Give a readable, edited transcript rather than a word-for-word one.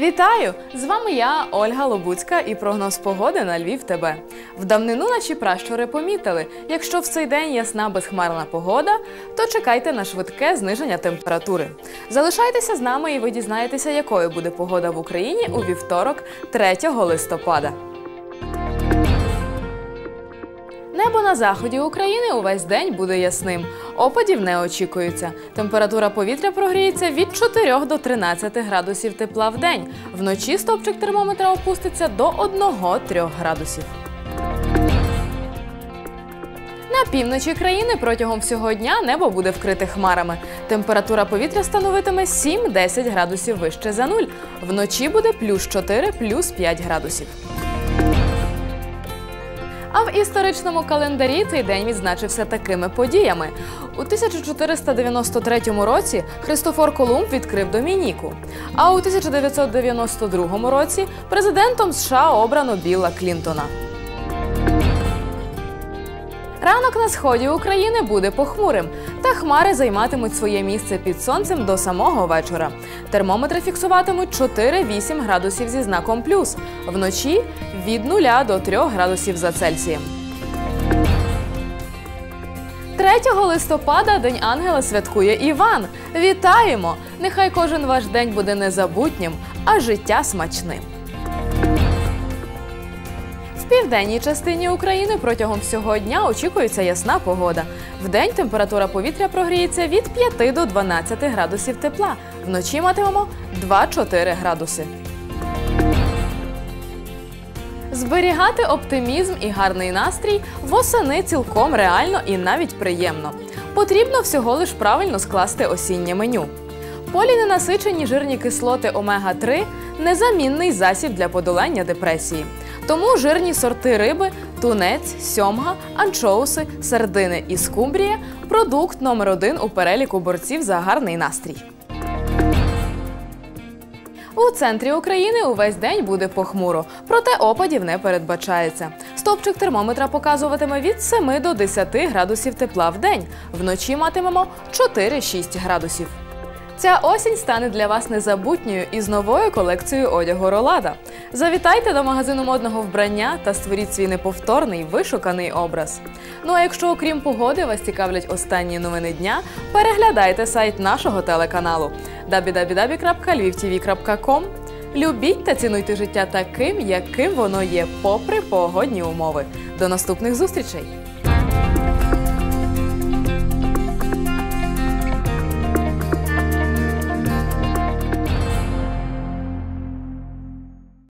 Вітаю! З вами я, Ольга Лобуцька, і прогноз погоди на Львів ТБ. В давнину наші пращури помітили, якщо в цей день ясна безхмарна погода, то чекайте на швидке зниження температури. Залишайтеся з нами і ви дізнаєтеся, якою буде погода в Україні у вівторок, 3 листопада. Небо на заході України увесь день буде ясним. Опадів не очікується. Температура повітря прогріється від 4 до 13 градусів тепла в день. Вночі стовпчик термометра опуститься до 1-3 градусів. На півночі країни протягом всього дня небо буде вкрите хмарами. Температура повітря становитиме 7-10 градусів вище за нуль. Вночі буде +4, +5 градусів. А в історичному календарі цей день відзначився такими подіями. У 1493 році Христофор Колумб відкрив Домініку. А у 1992 році президентом США обрано Білла Клінтона. Ранок на сході України буде похмурим, та хмари займатимуть своє місце під сонцем до самого вечора. Термометри фіксуватимуть 4-8 градусів зі знаком плюс, вночі від 0 до 3 градусів за Цельсієм. 3 листопада День ангела святкує Іван. Вітаємо! Нехай кожен ваш день буде незабутнім, а життя смачним. В південній частині України протягом всього дня очікується ясна погода. Вдень температура повітря прогріється від 5 до 12 градусів тепла. Вночі матимемо 2-4 градуси. Зберігати оптимізм і гарний настрій восени цілком реально і навіть приємно. Потрібно всього лиш правильно скласти осіннє меню. Поліненасичені жирні кислоти омега-3 – незамінний засіб для подолання депресії. Тому жирні сорти риби – тунець, сьомга, анчоуси, сардини і скумбрія – продукт номер 1 у переліку борців за гарний настрій. У центрі України увесь день буде похмуро, проте опадів не передбачається. Стовпчик термометра показуватиме від 7 до 10 градусів тепла в день. Вночі матимемо 4-6 градусів. Ця осінь стане для вас незабутньою із новою колекцією одягу Ролада. Завітайте до магазину модного вбрання та створіть свій неповторний, вишуканий образ. Ну а якщо окрім погоди вас цікавлять останні новини дня, переглядайте сайт нашого телеканалу www.lvivtv.com. Любіть та цінуйте життя таким, яким воно є, попри погодні умови. До наступних зустрічей!